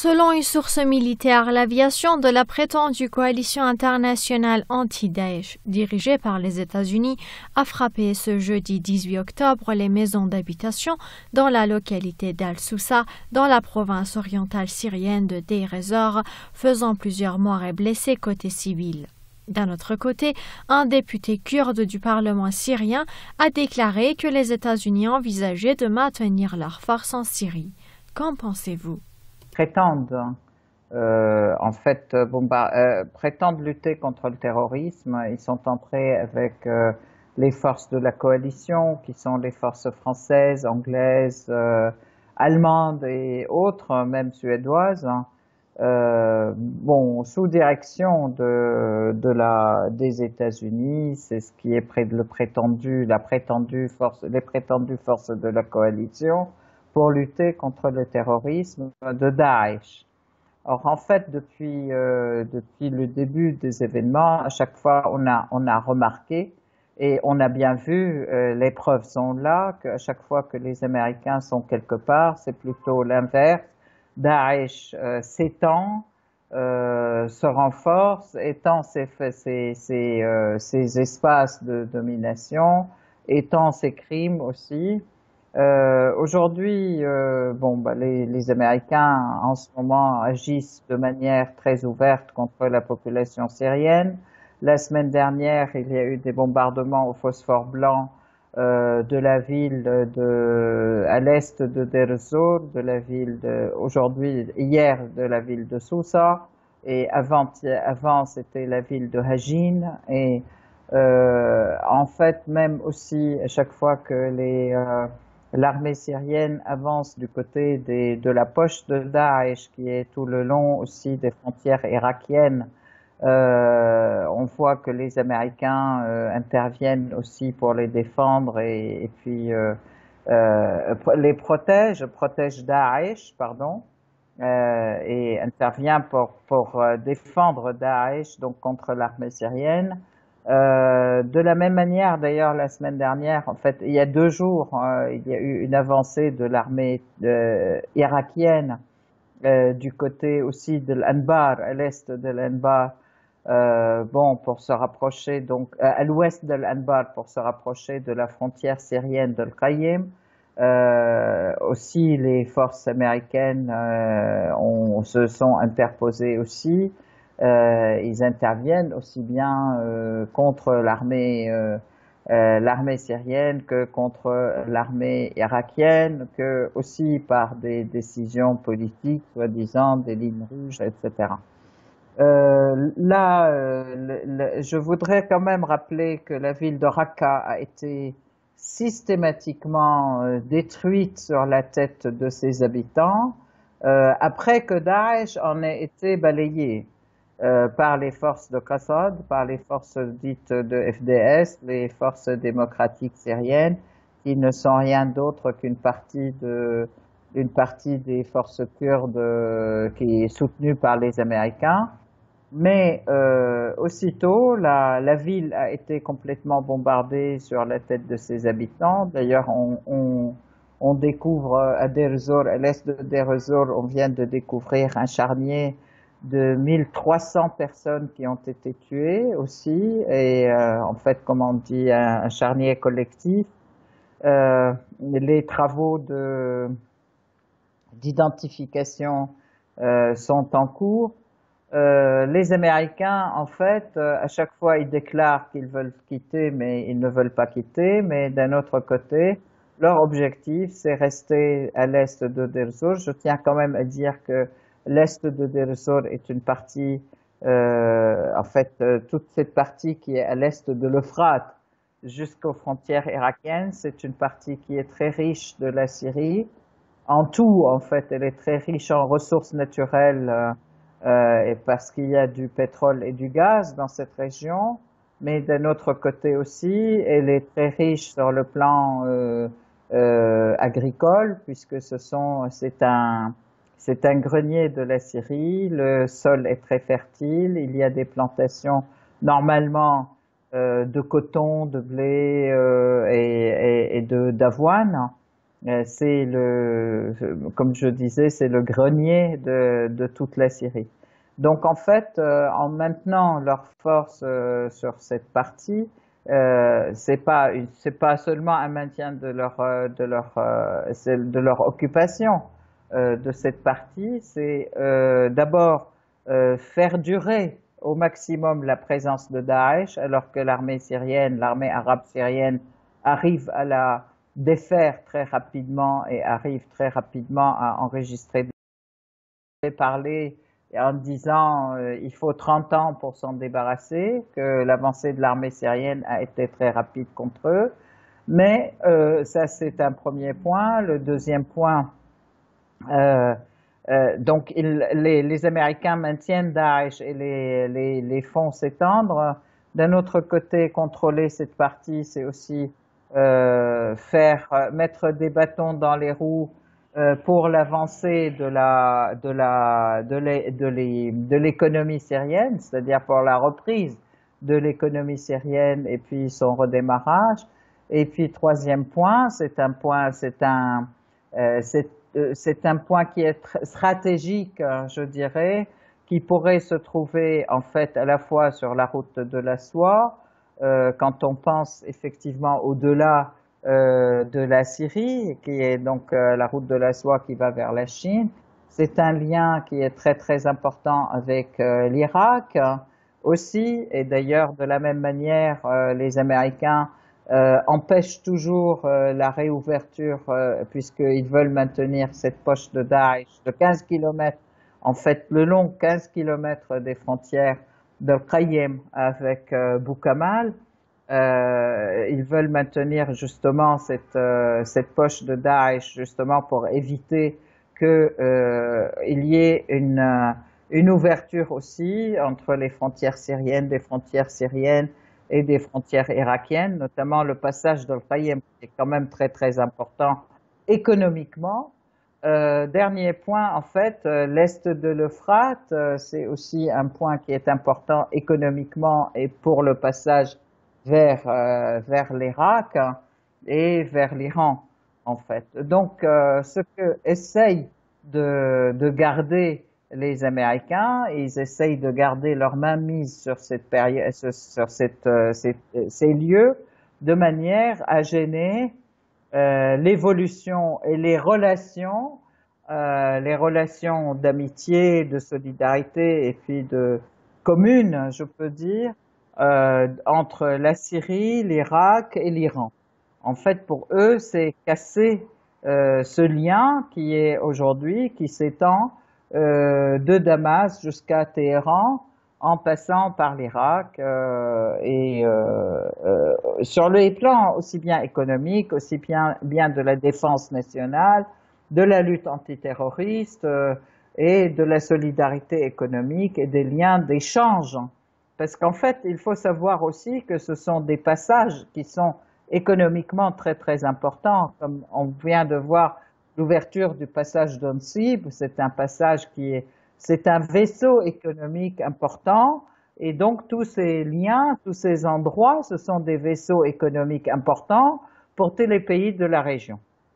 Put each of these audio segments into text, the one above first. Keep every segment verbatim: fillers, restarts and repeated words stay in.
Selon une source militaire, l'aviation de la prétendue coalition internationale anti-Daesh, dirigée par les États-Unis, a frappé ce jeudi dix-huit octobre les maisons d'habitation dans la localité d'Al-Soussa, dans la province orientale syrienne de Deir ez-Zor, faisant plusieurs morts et blessés côté civil. D'un autre côté, un député kurde du Parlement syrien a déclaré que les États-Unis envisageaient de maintenir leurs forces en Syrie. Qu'en pensez-vous? prétendent euh, en fait bomba euh, prétendent lutter contre le terrorisme. Ils sont entrés avec euh, les forces de la coalition, qui sont les forces françaises, anglaises, euh, allemandes et autres, même suédoises. Euh, bon, sous direction de, de la des États-Unis, c'est ce qui est près de le prétendu, la prétendue force, les prétendues forces de la coalition, pour lutter contre le terrorisme de Daesh. Or, en fait, depuis, euh, depuis le début des événements, à chaque fois, on a, on a remarqué et on a bien vu, euh, les preuves sont là, qu'à chaque fois que les Américains sont quelque part, c'est plutôt l'inverse. Daesh euh, s'étend, euh, se renforce, étend ses, ses, ses, euh, ses espaces de domination, étend ses crimes aussi. Euh, aujourd'hui, euh, bon, bah, les, les Américains en ce moment agissent de manière très ouverte contre la population syrienne. La semaine dernière, il y a eu des bombardements au phosphore blanc euh, de la ville de, à l'est de Deir ez-Zor, de la ville de, aujourd'hui, hier, de la ville de Sousa, et avant, avant c'était la ville de Hajin. Et euh, en fait, même aussi, à chaque fois que les euh, l'armée syrienne avance du côté des, de la poche de Daesh, qui est tout le long aussi des frontières irakiennes. Euh, on voit que les Américains euh, interviennent aussi pour les défendre et, et puis euh, euh, les protègent, protègent Daesh, pardon, euh, et intervient pour, pour défendre Daesh, donc contre l'armée syrienne. Euh, de la même manière, d'ailleurs, la semaine dernière, en fait, il y a deux jours, euh, il y a eu une avancée de l'armée euh, irakienne euh, du côté aussi de l'Anbar, à l'est de l'Anbar, euh, bon, pour se rapprocher, donc euh, à l'ouest de l'Anbar, pour se rapprocher de la frontière syrienne de l'Qayyim. Euh, aussi, les forces américaines euh, ont, se sont interposées aussi. Euh, ils interviennent aussi bien euh, contre l'armée euh, euh, l'armée syrienne que contre l'armée irakienne, que aussi par des décisions politiques, soi-disant des lignes rouges, et cetera. Euh, là, euh, le, le, je voudrais quand même rappeler que la ville de Raqqa a été systématiquement euh, détruite sur la tête de ses habitants, euh, après que Daesh en ait été balayé. Euh, par les forces de Qassad, par les forces dites de F D S, les forces démocratiques syriennes, qui ne sont rien d'autre qu'une partie de, une partie des forces kurdes euh, qui est soutenue par les Américains. Mais euh, aussitôt, la, la ville a été complètement bombardée sur la tête de ses habitants. D'ailleurs, on, on, on découvre à Deir ez-Zor, à l'est de Deir ez-Zor, on vient de découvrir un charnier de mille trois cents personnes qui ont été tuées aussi, et euh, en fait, comme on dit, un, un charnier collectif. Euh, les travaux de d'identification euh, sont en cours. Euh, les Américains, en fait, euh, à chaque fois, ils déclarent qu'ils veulent quitter, mais ils ne veulent pas quitter. Mais d'un autre côté, leur objectif, c'est rester à l'est de Deir ez-Zor. Je tiens quand même à dire que l'est de Deir ez-Zor est une partie, euh, en fait, euh, toute cette partie qui est à l'est de l'Euphrate jusqu'aux frontières irakiennes, c'est une partie qui est très riche de la Syrie. En tout, en fait, elle est très riche en ressources naturelles, euh, euh, et parce qu'il y a du pétrole et du gaz dans cette région. Mais d'un autre côté aussi, elle est très riche sur le plan euh, euh, agricole, puisque ce sont, c'est un C'est un grenier de la Syrie, le sol est très fertile, il y a des plantations normalement euh, de coton, de blé euh, et, et, et de d'avoine. Euh, c'est le, comme je disais, c'est le grenier de, de toute la Syrie. Donc en fait, euh, en maintenant leurs forces euh, sur cette partie, euh, c'est pas une- c'est pas seulement un maintien de leur euh, de leur euh, c'est de leur occupation euh, de cette partie, c'est euh, d'abord euh, faire durer au maximum la présence de Daesh, alors que l'armée syrienne, l'armée arabe syrienne arrive à la défaire très rapidement et arrive très rapidement à enregistrer parler en disant euh, il faut trente ans pour s'en débarrasser, que l'avancée de l'armée syrienne a été très rapide contre eux. Mais euh, ça, c'est un premier point. Le deuxième point, euh, euh, donc il, les, les Américains maintiennent Daesh et les, les, les font s'étendre. D'un autre côté, contrôler cette partie, c'est aussi euh, faire mettre des bâtons dans les roues euh, pour l'avancée de la de la de l'é- de l'é- de l'économie syrienne, c'est-à-dire pour la reprise de l'économie syrienne et puis son redémarrage. Et puis troisième point, c'est un point, c'est un euh, c'est euh, c'est un point qui est stratégique, hein, je dirais, qui pourrait se trouver en fait à la fois sur la route de la soie, euh, quand on pense effectivement au-delà euh, de la Syrie, qui est donc euh, la route de la soie qui va vers la Chine. C'est un lien qui est très très important avec euh, l'Irak aussi, et d'ailleurs de la même manière, euh, les Américains euh, empêchent toujours euh, la réouverture euh, puisqu'ils veulent maintenir cette poche de Daesh de quinze kilomètres, en fait le long quinze kilomètres des frontières de Qayyim avec euh, Boukamal. Euh, ils veulent maintenir justement cette, euh, cette poche de Daesh justement pour éviter que euh, il y ait une, euh, une ouverture aussi entre les frontières syriennes, des frontières syriennes et des frontières irakiennes, notamment le passage de Qayyim qui est quand même très très important économiquement. Euh, dernier point, en fait, euh, l'est de l'Euphrate, euh, c'est aussi un point qui est important économiquement et pour le passage vers euh, vers l'Irak hein, et vers l'Iran, en fait. Donc, euh, ce que essayent de de garder les Américains, ils essayent de garder leur mainmise sur cette période, sur cette, euh, ces, ces lieux, de manière à gêner euh, l'évolution et les relations, euh, les relations d'amitié, de solidarité et puis de commune, je peux dire, euh, entre la Syrie, l'Irak et l'Iran. En fait, pour eux, c'est casser euh, ce lien qui est aujourd'hui, qui s'étend euh, de Damas jusqu'à Téhéran, en passant par l'Irak euh, et euh, euh, sur les plans aussi bien économiques, aussi bien, bien de la défense nationale, de la lutte antiterroriste euh, et de la solidarité économique et des liens d'échange. Parce qu'en fait, il faut savoir aussi que ce sont des passages qui sont économiquement très très importants, comme on vient de voir l'ouverture du passage d'Onsib, c'est un passage qui est c'est un vaisseau économique important et donc tous ces liens, tous ces endroits, ce sont des vaisseaux économiques importants pour tous les pays de la région.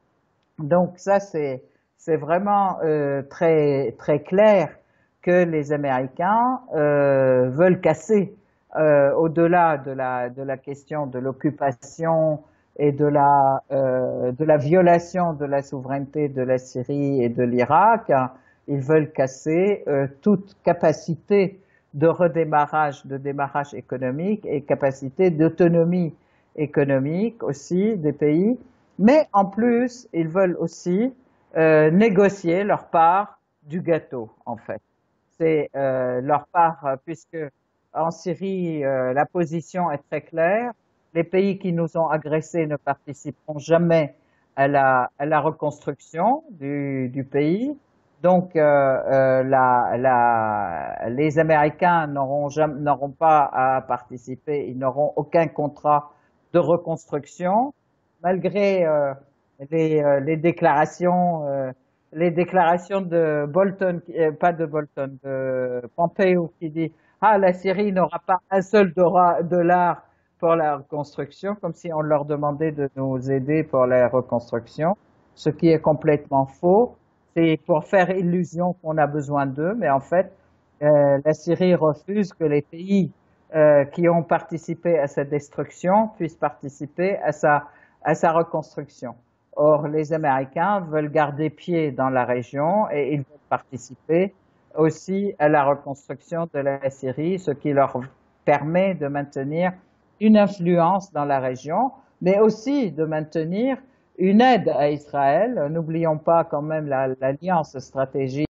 Donc ça, c'est c'est vraiment euh, très très clair que les Américains euh, veulent casser euh, au-delà de la de la question de l'occupation et de la euh, de la violation de la souveraineté de la Syrie et de l'Irak. Ils veulent casser euh, toute capacité de redémarrage, de démarrage économique et capacité d'autonomie économique aussi des pays. Mais en plus, ils veulent aussi euh, négocier leur part du gâteau, en fait. C'est euh, leur part, euh, puisque en Syrie, euh, la position est très claire. Les pays qui nous ont agressés ne participeront jamais à la, à la reconstruction du, du pays. Donc, euh, euh, la, la, les Américains n'auront jamais, n'auront pas à participer, ils n'auront aucun contrat de reconstruction, malgré euh, les, euh, les déclarations, euh, les déclarations de Bolton, euh, pas de Bolton, de Pompeo qui dit ah la Syrie n'aura pas un seul dollar pour la reconstruction, comme si on leur demandait de nous aider pour la reconstruction. ce qui est complètement faux. C'est pour faire illusion qu'on a besoin d'eux, mais en fait, euh, la Syrie refuse que les pays euh, qui ont participé à sa destruction puissent participer à sa, à sa reconstruction. Or, les Américains veulent garder pied dans la région et ils veulent participer aussi à la reconstruction de la Syrie, ce qui leur permet de maintenir une influence dans la région, mais aussi de maintenir une aide à Israël. N'oublions pas quand même l'alliance stratégique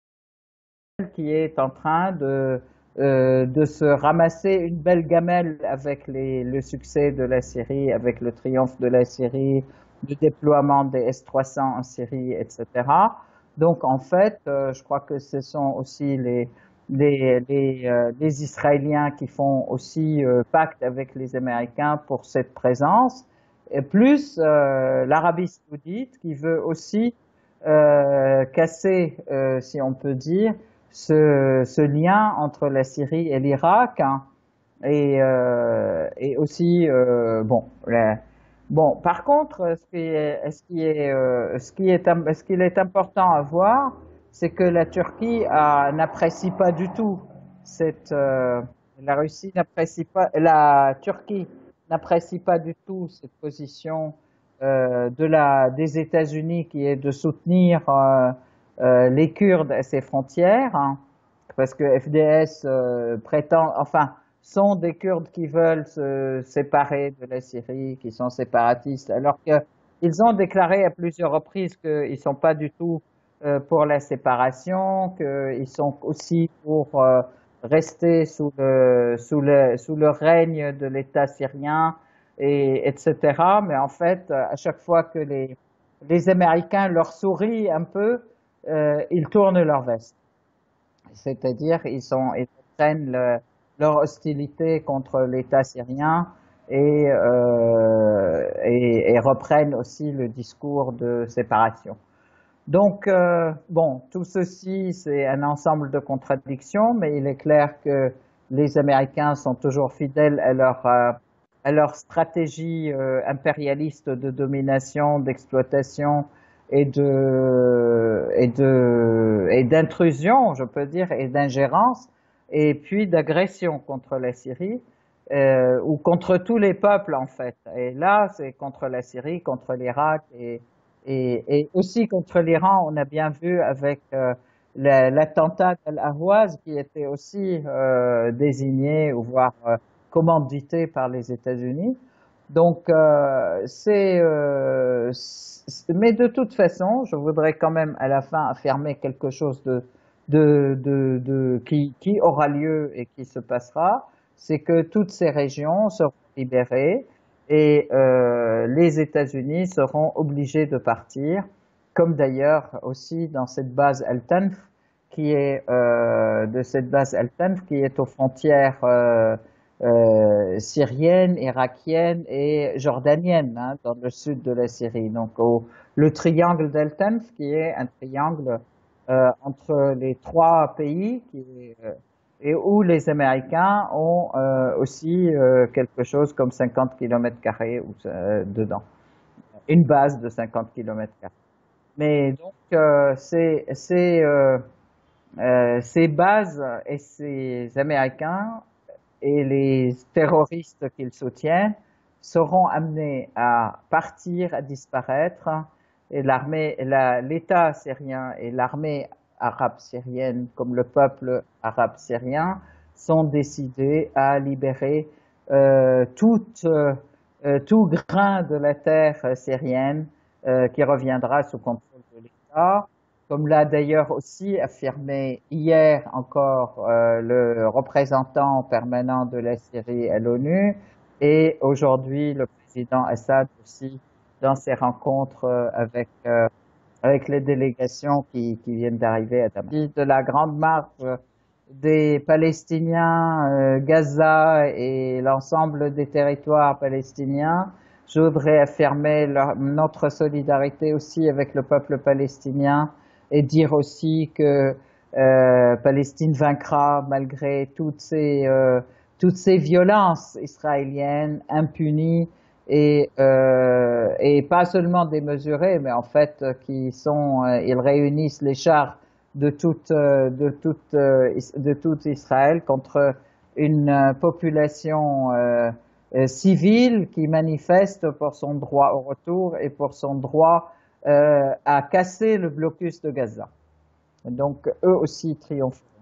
qui est en train de, euh, de se ramasser une belle gamelle avec les, le succès de la Syrie, avec le triomphe de la Syrie, le déploiement des S trois cents en Syrie, et cetera. Donc en fait, euh, je crois que ce sont aussi les, les, les, euh, les Israéliens qui font aussi euh, pacte avec les Américains pour cette présence, et plus euh, l'Arabie saoudite qui veut aussi euh, casser, euh, si on peut dire, ce, ce lien entre la Syrie et l'Irak, hein, et, euh, et aussi, euh, bon, la, bon, par contre, ce qui est, ce qui est, euh, ce qui est, ce qu'il est important à voir, c'est que la Turquie n'apprécie pas du tout cette, euh, la Russie n'apprécie pas, la Turquie n'apprécie pas du tout cette position euh, de la, des États-Unis qui est de soutenir euh, euh, les Kurdes à ses frontières, hein, parce que F D S euh, prétend, enfin, sont des Kurdes qui veulent se séparer de la Syrie, qui sont séparatistes, alors qu'ils ont déclaré à plusieurs reprises qu'ils ne sont pas du tout euh, pour la séparation, qu'ils sont aussi pour euh, rester sous le, sous, le, sous le règne de l'État syrien, et, etc. Mais en fait, à chaque fois que les, les Américains leur sourient un peu, euh, ils tournent leur veste. C'est-à-dire, ils, sont, ils prennent le, leur hostilité contre l'État syrien et, euh, et, et reprennent aussi le discours de séparation. Donc, euh, bon, tout ceci, c'est un ensemble de contradictions, mais il est clair que les Américains sont toujours fidèles à leur, euh, à leur stratégie euh, impérialiste de domination, d'exploitation et de, et de, et d'intrusion, je peux dire, et d'ingérence, et puis d'agression contre la Syrie, euh, ou contre tous les peuples, en fait. Et là, c'est contre la Syrie, contre l'Irak, et, et, et aussi contre l'Iran. On a bien vu avec euh, l'attentat d'Al-Ahwaz, qui était aussi euh, désigné, ou voire euh, commandité par les États-Unis. Donc, euh, c'est, euh, mais de toute façon, je voudrais quand même à la fin affirmer quelque chose de, de, de, de qui, qui aura lieu et qui se passera, c'est que toutes ces régions seront libérées et euh, les États-Unis seront obligés de partir, comme d'ailleurs aussi dans cette base Al-Tanf, qui est euh, de cette base Al-Tanf qui est aux frontières euh, Euh, syrienne, irakienne et jordanienne, hein, dans le sud de la Syrie. Donc au, le triangle d'Al-Tanf, qui est un triangle euh, entre les trois pays qui est, euh, et où les Américains ont euh, aussi euh, quelque chose comme cinquante kilomètres carrés euh, dedans. Une base de cinquante kilomètres carrés. Mais donc euh, ces, ces, euh, euh, ces bases et ces Américains et les terroristes qu'ils soutiennent seront amenés à partir, à disparaître, et l'armée, l'État syrien et l'armée arabe syrienne, comme le peuple arabe syrien, sont décidés à libérer euh, tout, euh, tout grain de la terre syrienne euh, qui reviendra sous contrôle de l'État. Comme l'a d'ailleurs aussi affirmé hier encore euh, le représentant permanent de la Syrie à l'ONU, et aujourd'hui le président Assad aussi dans ses rencontres avec euh, avec les délégations qui, qui viennent d'arriver à Damas. De la grande marche des Palestiniens, euh, Gaza et l'ensemble des territoires palestiniens, je voudrais affirmer leur, notre solidarité aussi avec le peuple palestinien, et dire aussi que euh, Palestine vaincra malgré toutes ces, euh, toutes ces violences israéliennes impunies et, euh, et pas seulement démesurés, mais en fait qui sont, euh, ils réunissent les chars de toute, euh, de toute, euh, de tout Israël contre une euh, population euh, euh, civile qui manifeste pour son droit au retour et pour son droit euh, à casser le blocus de Gaza. Donc eux aussi triomphent.